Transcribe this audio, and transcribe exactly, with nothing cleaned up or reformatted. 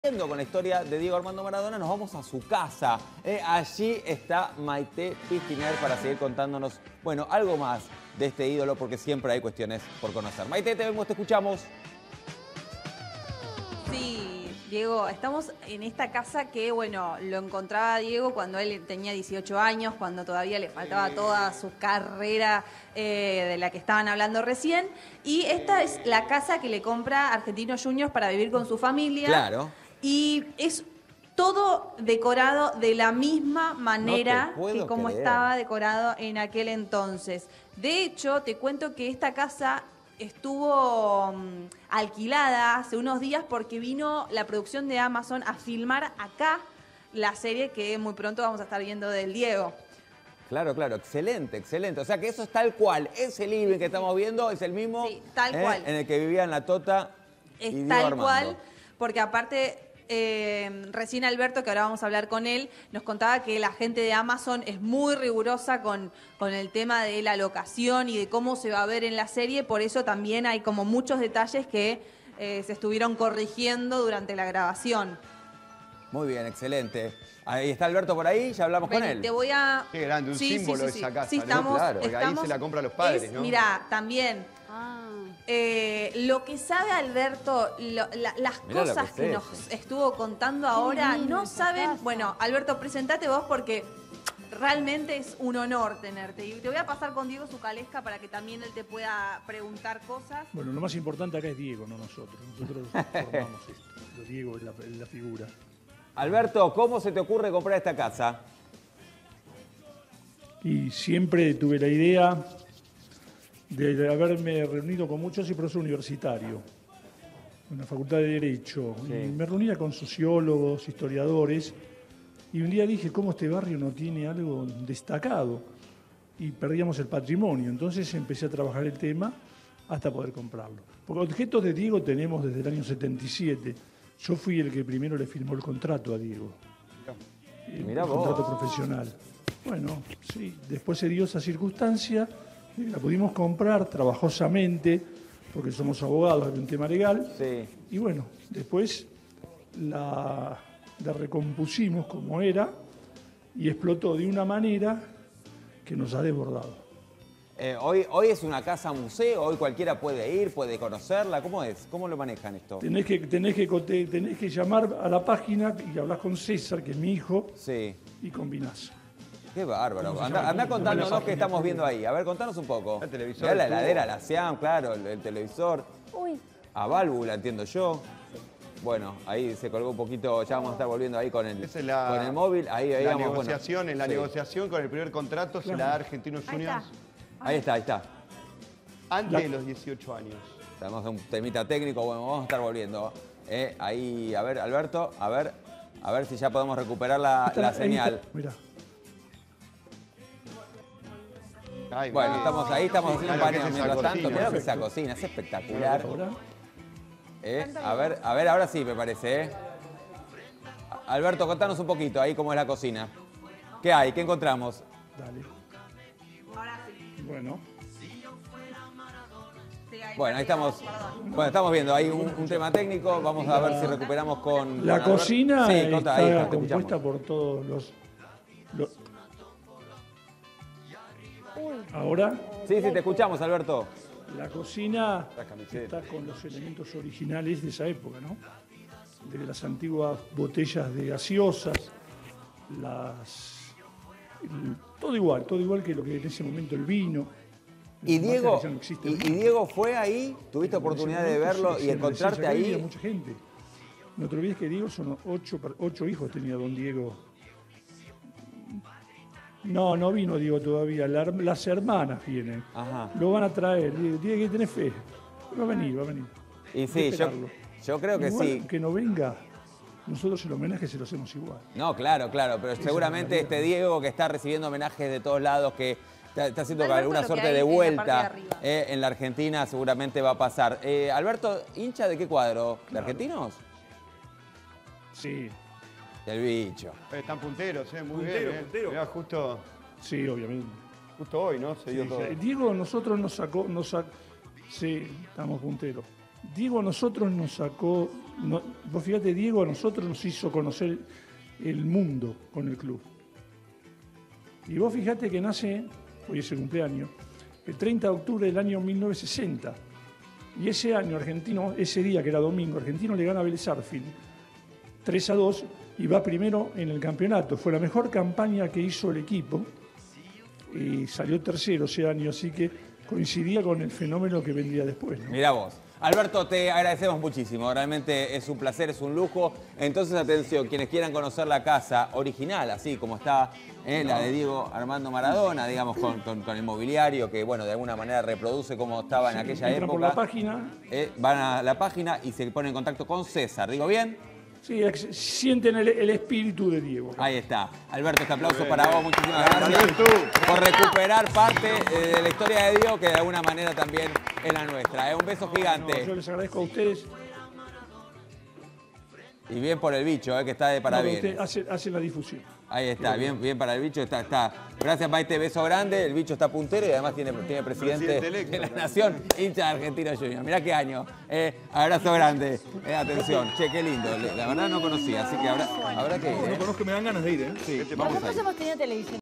Con la historia de Diego Armando Maradona, nos vamos a su casa. Eh, allí está Maite Pijiner para seguir contándonos, bueno, algo más de este ídolo, porque siempre hay cuestiones por conocer. Maite, te vemos, te escuchamos. Sí, Diego, estamos en esta casa que, bueno, lo encontraba Diego cuando él tenía dieciocho años, cuando todavía le faltaba toda su carrera eh, de la que estaban hablando recién. Y esta es la casa que le compra Argentinos Juniors para vivir con su familia. Claro. Y es todo decorado de la misma manera No que como creer. estaba decorado en aquel entonces. De hecho, te cuento que esta casa estuvo um, alquilada hace unos días porque vino la producción de Amazon a filmar acá la serie que muy pronto vamos a estar viendo del Diego. Claro, claro, excelente, excelente. O sea que eso es tal cual. Ese living que estamos viendo es el mismo Sí, tal eh, cual. en el que vivían la Tota y Es Diego tal Armando. cual, porque aparte... Eh, recién Alberto, que ahora vamos a hablar con él, nos contaba que la gente de Amazon es muy rigurosa con, con el tema de la locación y de cómo se va a ver en la serie, por eso también hay como muchos detalles que eh, se estuvieron corrigiendo durante la grabación. Muy bien, excelente. Ahí está Alberto por ahí, ya hablamos Vení, con él. te voy a... Qué grande, un Sí, símbolo sí, sí, esa sí. casa, Sí, ¿no? estamos, Claro. Porque ahí estamos- se la compran los padres, es- ¿no? Mirá, también... Ah. Eh, lo que sabe Alberto, lo- la- las Mirá lo cosas que que, es nos eso. estuvo contando ahora, lindo no esa saben... casa. Bueno, Alberto, presentate vos porque realmente es un honor tenerte. Y te voy a pasar con Diego Zucalesca para que también él te pueda preguntar cosas. Bueno, lo más importante acá es Diego, no nosotros. Nosotros formamos esto. Lo Diego es la, es la figura. Alberto, ¿cómo se te ocurre comprar esta casa? Y siempre tuve la idea de haberme reunido con muchos y profesor universitario en la Facultad de Derecho. Sí. Y me reunía con sociólogos, historiadores, y un día dije, ¿cómo este barrio no tiene algo destacado? Y perdíamos el patrimonio. Entonces empecé a trabajar el tema hasta poder comprarlo. Porque objetos de Diego tenemos desde el año setenta y siete. Yo fui el que primero le firmó el contrato a Diego. El Mirá vos. contrato profesional. Bueno, sí, después se dio esa circunstancia, y la pudimos comprar trabajosamente, porque somos abogados, hay un tema legal. Sí. Y bueno, después la, la recompusimos como era y explotó de una manera que nos ha desbordado. Eh, hoy, hoy es una casa museo, hoy cualquiera puede ir, puede conocerla. ¿Cómo es? ¿Cómo lo manejan esto? Tenés que, tenés que, cote- tenés que llamar a la página y hablas con César, que es mi hijo, Sí. y combinás. Qué bárbaro. ¿Cómo se Anda, llama? anda ¿Cómo se llama contándonos la qué página? estamos viendo ahí. A ver, contanos un poco. El televisor, Mirá la el tubo. heladera, la Siam, claro, el, el televisor. Uy, A válvula, entiendo yo. Bueno, ahí se colgó un poquito, ya vamos a estar volviendo ahí con el, Esa es la, con el móvil. Ahí, ahí la vamos, bueno. negociación, en la Sí. negociación con el primer contrato se la da Argentinos ahí Juniors está. Ahí está, ahí está. antes La- de los dieciocho años. Tenemos un temita técnico, bueno, vamos a estar volviendo. Eh, ahí, a ver, Alberto, a ver, a ver si ya podemos recuperar la, Está- la ahí señal. está, mirá. Ay, Bueno, mirá. estamos ahí, estamos haciendo un Mirá lo que paneo es esa mientras tanto. cocina. Mirá lo que es esa cocina, es espectacular. Ahora, Eh, a ver, a ver, ahora sí me parece, ¿eh? A- Alberto, contanos un poquito ahí cómo es la cocina. ¿Qué hay? ¿Qué encontramos? dale. Ahora sí. Bueno, Sí, ahí Bueno, ahí perdí, estamos. perdón. Bueno, estamos viendo ahí un, un tema técnico. Vamos a ver si recuperamos con. la con Alberto. cocina Sí, contá, ahí está está, te compuesta escuchamos. por todos los... los- Uy. Ahora, Sí, sí, te escuchamos, Alberto. la cocina La camiseta. está con los elementos originales de esa época, ¿no? De las antiguas botellas de gaseosas, las... el- todo igual, todo igual que lo que en ese momento el vino. Y Las Diego, marcas que ya no existen y, más. y Diego fue ahí, tuviste En ese oportunidad de momento, verlo sí, y sí, encontrarte recién se había ahí. mucha gente. No te olvides que Diego son ocho, per- ocho hijos tenía don Diego. No, no vino Diego todavía. La her- las hermanas vienen. Ajá. Lo van a traer. Diego, tiene que tener fe. Va a venir, va a venir. Y Hay sí, que yo, esperarlo. yo creo que Igual, sí. Que no venga, nosotros el homenaje se lo hacemos igual. No, claro, claro, pero es seguramente la este realidad. Diego que está recibiendo homenajes de todos lados, que está, está haciendo Alberto, alguna lo que suerte hay de en la vuelta parte de arriba. eh, en la Argentina, seguramente va a pasar. Eh, Alberto, ¿hincha de qué cuadro? ¿De Claro. argentinos? Sí, Del bicho. Eh, Están punteros, eh, muy Puntero, bien. eh. puntero. Mirá, justo, sí, obviamente. justo hoy, ¿no? Se dio Sí, todo. sí. Diego nosotros nos sacó, nos sac- sí, estamos punteros. Diego a nosotros nos sacó no, vos fíjate, Diego a nosotros nos hizo conocer el mundo con el club. Y vos fíjate que nace, hoy es el cumpleaños, el treinta de octubre del año mil novecientos sesenta. Y ese año Argentino, ese día que era domingo, Argentino le gana a Vélez Sarsfield tres a dos y va primero en el campeonato. Fue la mejor campaña que hizo el equipo y salió tercero ese año, así que coincidía con el fenómeno que vendría después, ¿no? Mirá vos. Alberto, te agradecemos muchísimo. Realmente es un placer, es un lujo. Entonces, atención, quienes quieran conocer la casa original, así como está eh, la de Diego Armando Maradona, digamos, con, con, con el mobiliario que, bueno, de alguna manera reproduce como estaba en aquella Entran época. por la página. Eh, van a la página y se ponen en contacto con César. ¿Digo bien? Sí, ex- sienten el, el espíritu de Diego. Ahí está. Alberto, este aplauso para vos. Muchísimas Gracias, gracias Alberto. por recuperar parte eh, de la historia de Diego, que de alguna manera también es la nuestra. Eh, un beso No, gigante. yo les agradezco a ustedes. Y bien por el bicho, eh, que está de No, parabienes. ustedes hacen, hacen la difusión. Ahí está, bien, bien para el bicho. Está, está. Gracias, Maite, beso grande. El bicho está puntero y además tiene, tiene presidente, Presidente electo, de la claro. nación, hincha de Argentino Junior. Mirá qué año. Eh, abrazo grande. Eh, atención. Che, qué lindo. La verdad no conocía, así que habrá, habrá que ir. No eh. conozco, me dan ganas de ir, ¿eh? Sí, Este vamos Nosotros a ir. hemos tenido televisión.